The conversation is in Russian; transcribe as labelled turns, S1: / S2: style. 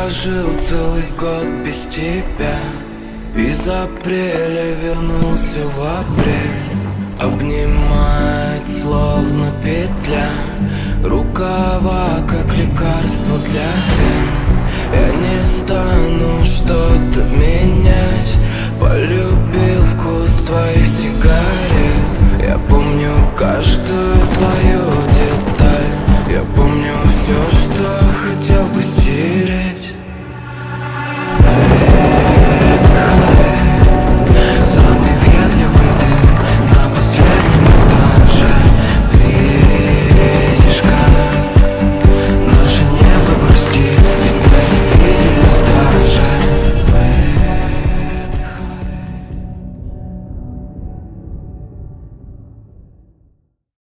S1: прожил целый год без тебя. Из апреля вернулся в апрель. Обнимает словно петля, рукава как лекарство для вен. Я не стану что-то менять, полюбил вкус твоих сигарет. Я помню каждую твою деталь, я помню все, что